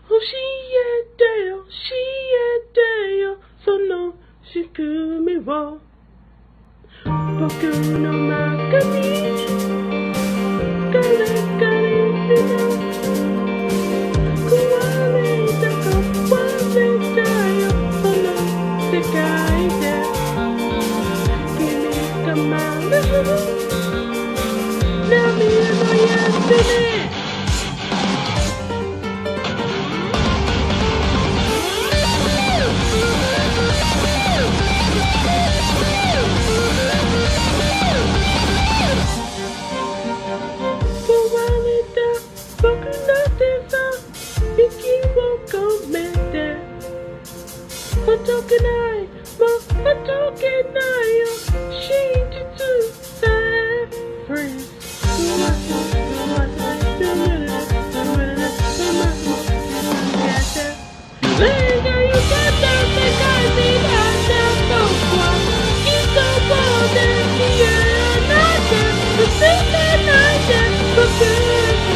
教えてよ、教えてよ、その仕組みを。僕の中にカレカレの壊れた壊れたよ、その世界で君がまる涙のやつね。僕の手さ、息を込めてほどけない、もうほどけないよ、真実さえ Freeze 霊がゆかった世界にあった僕は一言で消えないで、捨てないで僕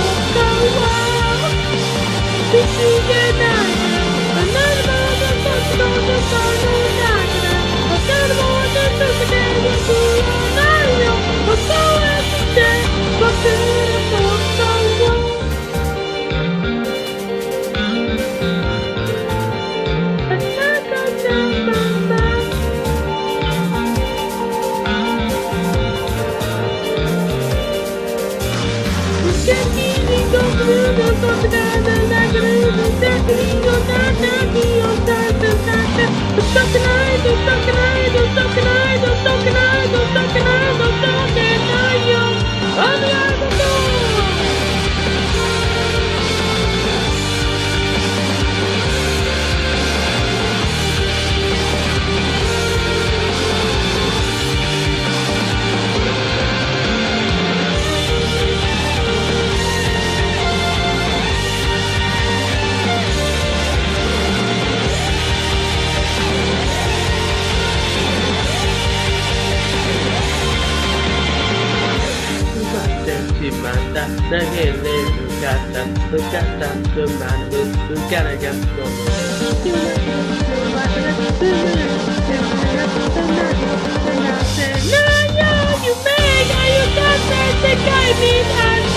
不思議ないあなたのことの中でわかるものでとけて僕はないよ、覚えて僕のことをあなたのまま無限に僕のことが投げれる方、向かったつまる、浮かれがそう夢がゆかった世界にある